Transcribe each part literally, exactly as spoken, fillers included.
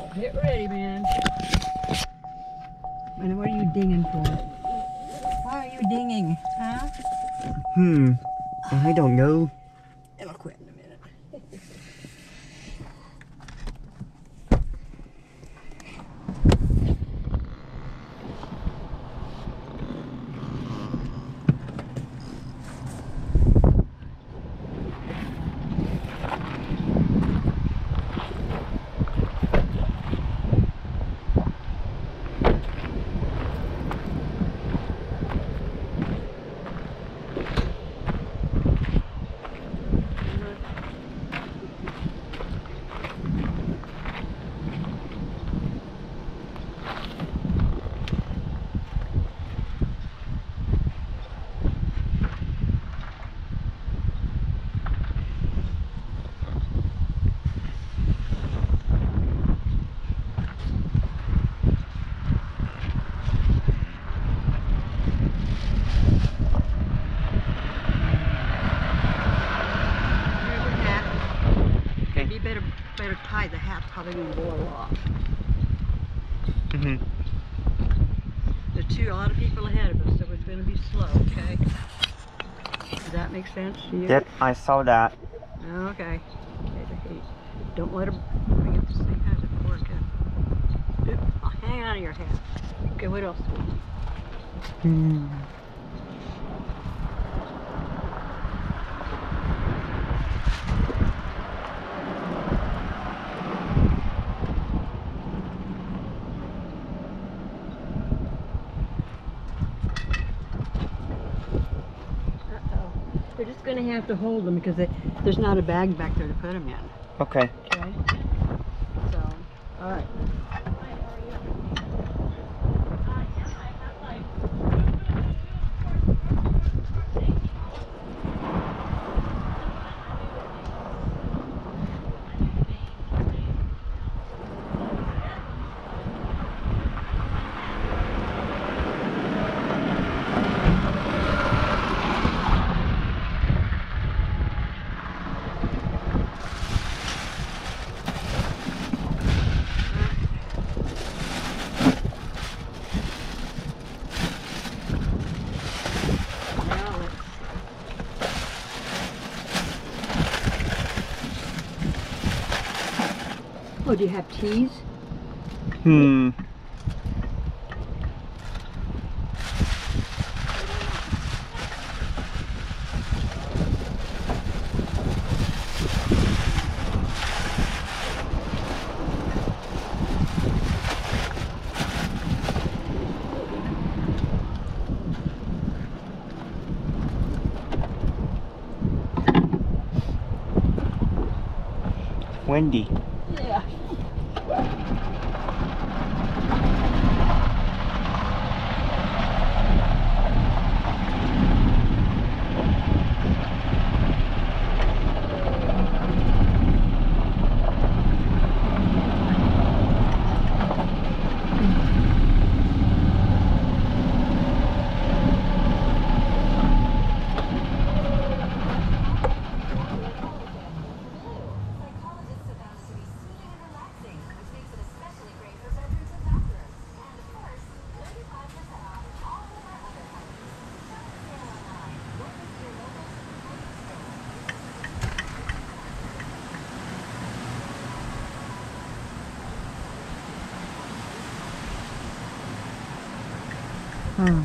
Get ready, man. And what are you dinging for? Why are you dinging, huh? Hmm. I don't know. It'll quit in a minute. Better, better tie the hat, probably going to blow off. Mm-hmm. There's two, a lot of people ahead of us, so it's going to be slow, okay? Does that make sense to you? Yep, I saw that. Okay. Don't let her bring it to see how it work out. I'll hang on to your hat. Okay, what else? Hmm. They're just going to have to hold them because they, there's not a bag back there to put them in. Okay. Okay? So, all right. Oh, do you have teas? Hmm. Windy. Yeah. Hmm.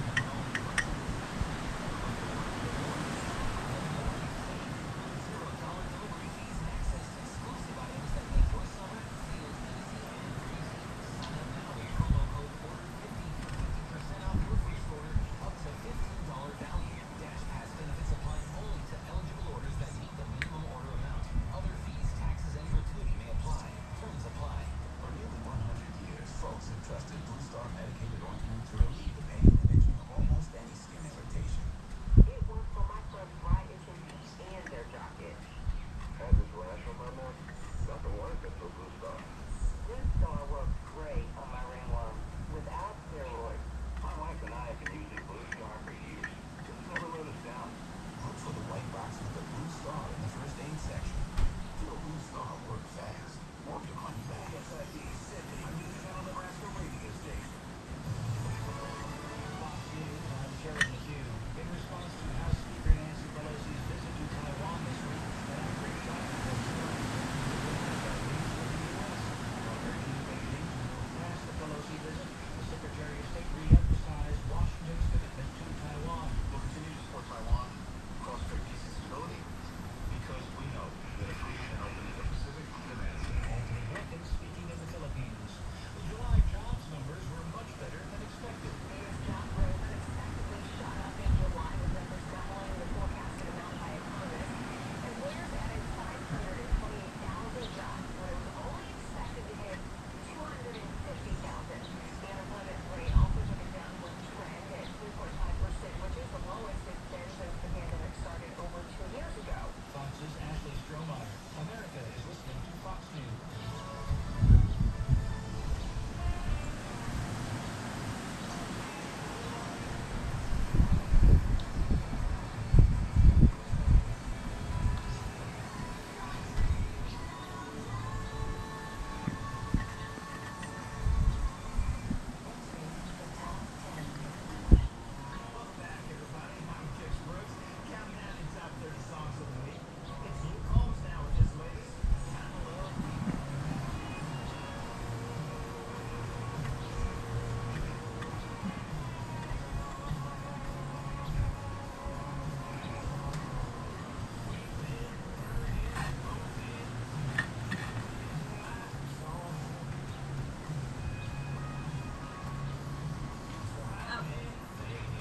Trusted Blue Star medicated ointment to relieve the pain and keep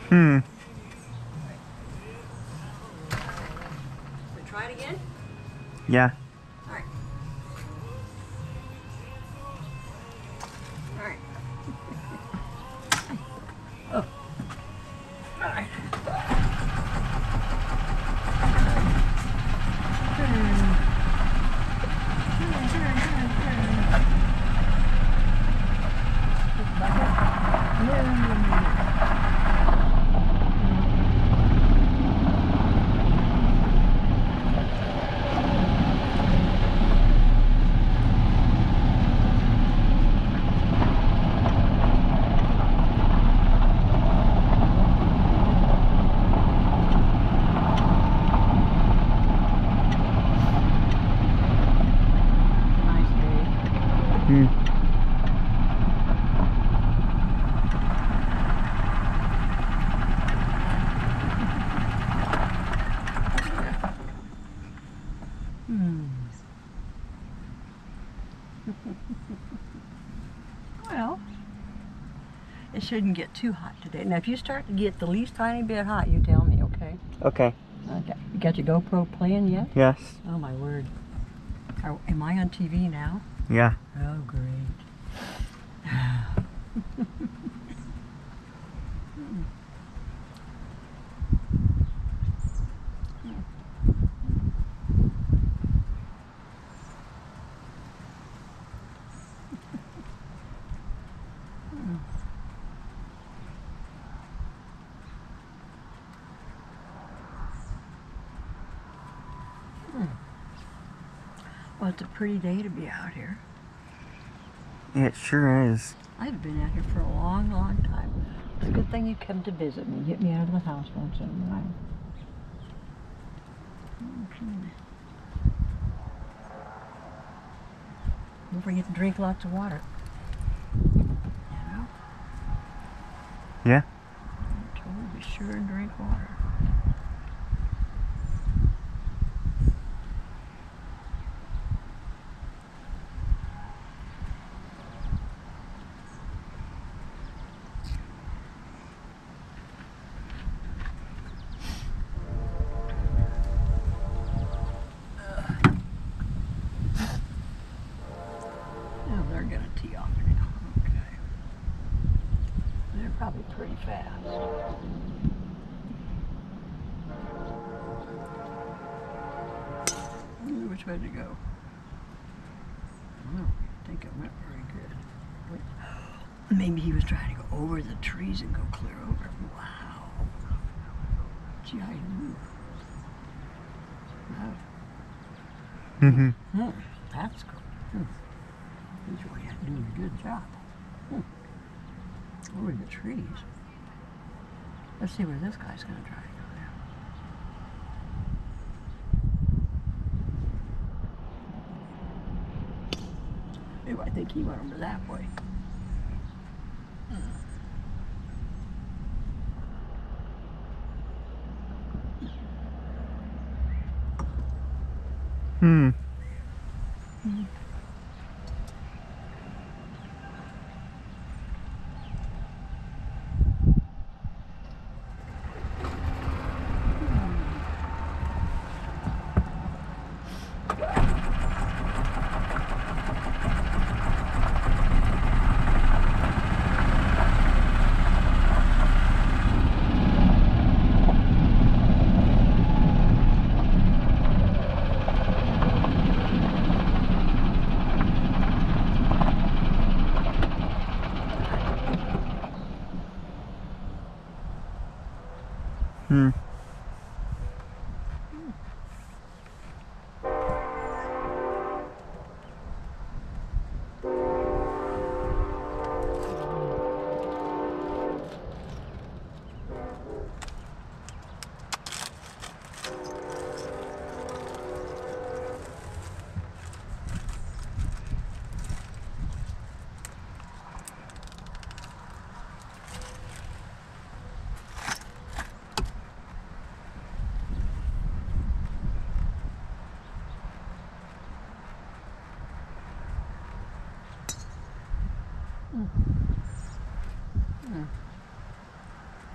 Hmm. We try it again? Yeah. All right. All right. Oh. All right. Nice day. Hmm. Hmm. Well, it shouldn't get too hot today. Now, if you start to get the least tiny bit hot, you tell me, okay? Okay. Okay. You got your GoPro playing yet? Yes. Oh my word. Are, am I on T V now? Yeah. Oh, great. Well, it's a pretty day to be out here. It sure is. I've been out here for a long, long time. It's a good thing you come to visit me. Get me out of the house once in a while. Okay. Don't forget to drink lots of water. You know? Yeah. I'm told to be sure and drink water. Oh, they're gonna tee off now. Okay. They're probably pretty fast. Ooh, which way to go? I don't think it went very good. Wait. Maybe he was trying to go over the trees and go clear over. Wow. Gee, I knew. Wow. Mm-hmm. Hmm, that's cool. Hmm. He's really doing a good job. Hmm. Over the trees. Let's see where this guy's going to try to go now. Ooh, I think he went over that way. Hmm. Hmm.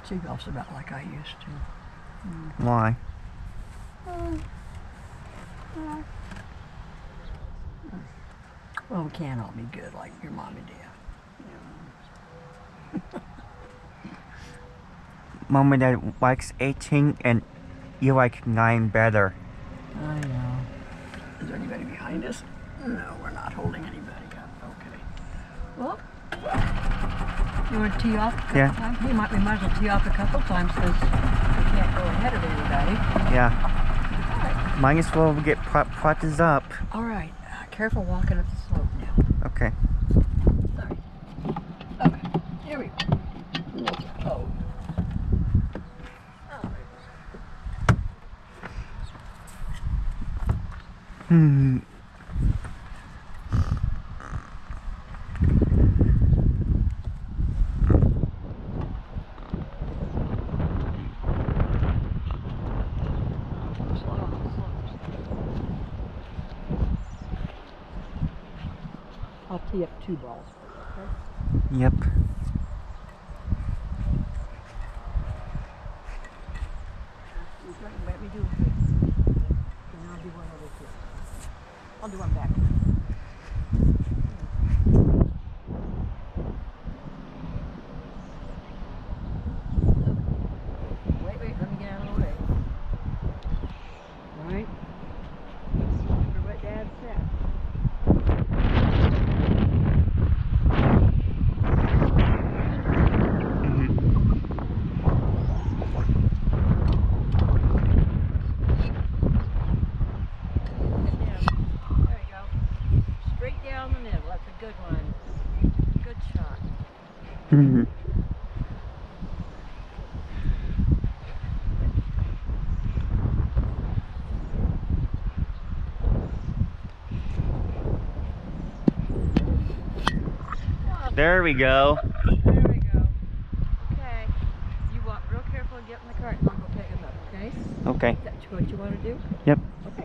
tee golf's about like I used to. Mm. Why? Uh, uh, well, we can't all be good like your mom and dad. You Mom and Dad likes eighteen and you like nine better. know. I know. Is there anybody behind us? No, we're not holding anybody up. Okay. Well, you want to tee off a couple Yeah. times? We might, we might as well tee off a couple times because we can't go ahead of anybody. Yeah. All right. Might as well get pra- practice up. All right. Uh, careful walking up the slope now. Okay. All right. Okay. Here we go. Oh. Hmm. I'll tee up two balls. Okay? Yep. Let me do it. And I'll do one over here. I'll do one back. Wait, wait, let me get out of the way. All right? Remember what Dad said. There you go. Straight down the middle. That's a good one. Good shot. Hmm. There we go. There we go. Okay. You walk real careful and get in the cart and I'll go pick him up, okay? Okay. Is that what you want to do? Yep. Okay.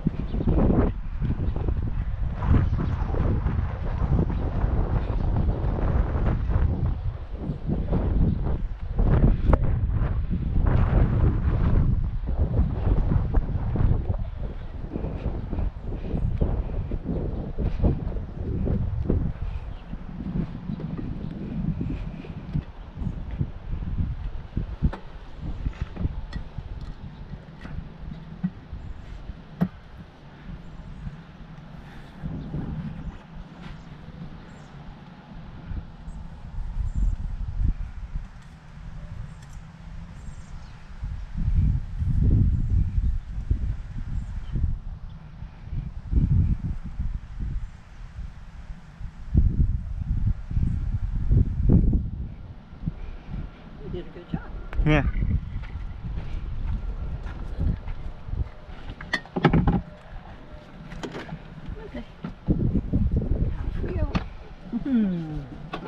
You did a good job. Yeah. Okay. Now for you. Hmm.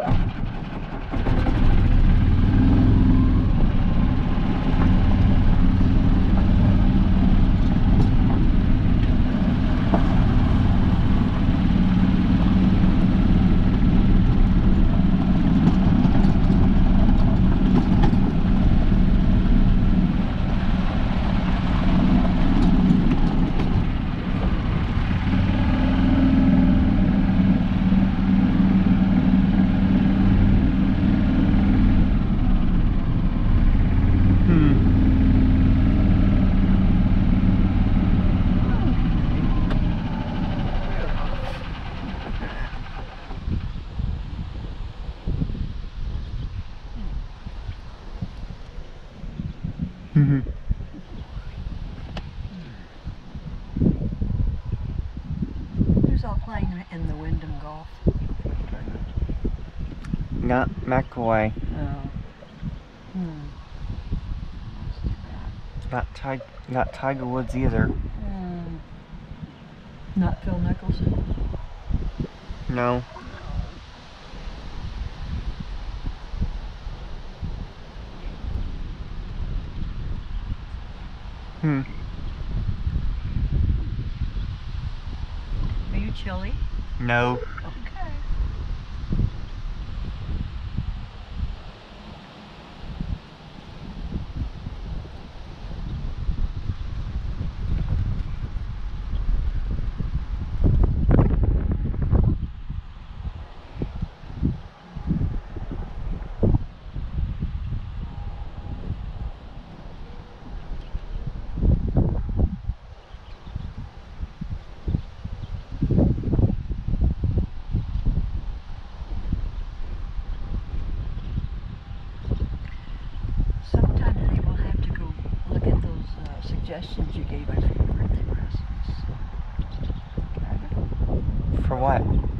Hmm. Who's all playing in the Wyndham Golf tournament? Not McAway. Oh. Hmm. That's too bad. Not Tig- Not Tiger Woods either. Hmm. Not Phil Mickelson. No. Hmm. Are you chilly? No. Okay. suggestions you gave me for your birthday presents. Okay? For what?